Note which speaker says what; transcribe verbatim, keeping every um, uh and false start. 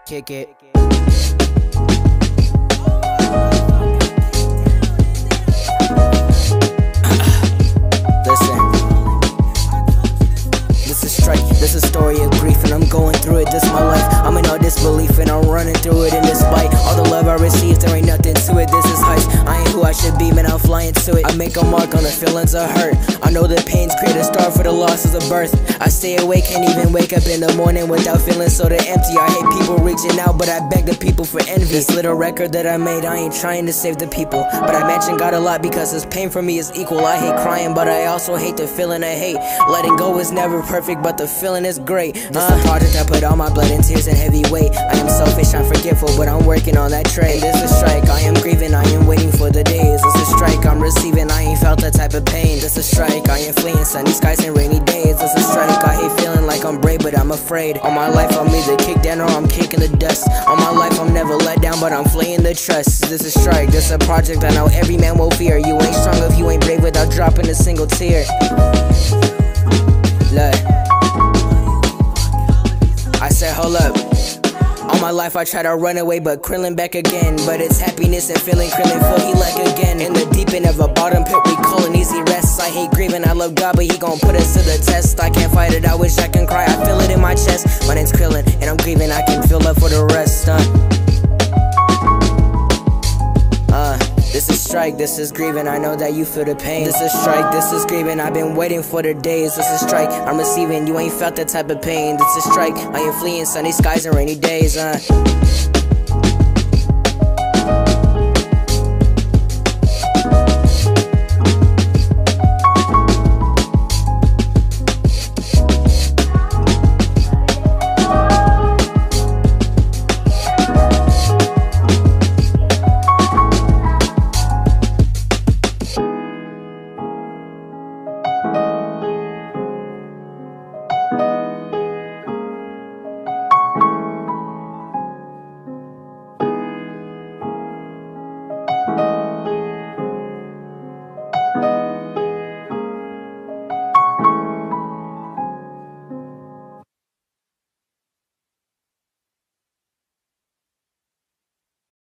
Speaker 1: Kick it. Listen. This is strike, this is story of grief, and I'm going through it, this my life. I'm in all disbelief and I'm running through it, and despite all the love I received, there ain't nothing to it. This is heist, I ain't who I should be, man, I'm flying to it. I make a mark on the feelings of hurt. I know the pains create a star for the losses of birth. I stay awake, can't even wake up in the morning without feeling so the empty. I hate people reaching out, but I beg the people for envy. This little record that I made, I ain't trying to save the people, but I mention God a lot because his pain for me is equal. I hate crying, but I also hate the feeling of hate. Letting go is never perfect, but the feeling is great. This uh, the project I put all my blood and tears and heavy weight. I am selfish, I'm forgetful, but I'm working on that trait. This is strike, I am grieving, I am waiting for the days. This is strike, I'm receiving, I ain't felt that type of pain. This is strike, I am fleeing sunny skies and rainy days. This is strike, I hate feeling like I'm brave, but I'm afraid. All my life I'm either kicked down or I'm kicking the dust. All my life I'm never let down, but I'm fleeing the trust. This is strike, this a project I know every man will fear. You ain't strong if you ain't brave without dropping a single tear. Look, I said hold up. All my life I try to run away, but Krillin back again. But it's happiness and feeling Krillin feel he like again. In the deep end of a bottom pit, we call an easy rest. I hate grieving, I love God, but he gon' put us to the test. I can't fight it, I wish I can cry, I feel it in my chest. My name's Krillin, and I'm grieving, I can feel love for the rest, uh. Uh, this is strike, this is grieving, I know that you feel the pain. This is strike, this is grieving, I've been waiting for the days. This is strike, I'm receiving, you ain't felt that type of pain. This is strike, I am fleeing sunny skies and rainy days, uh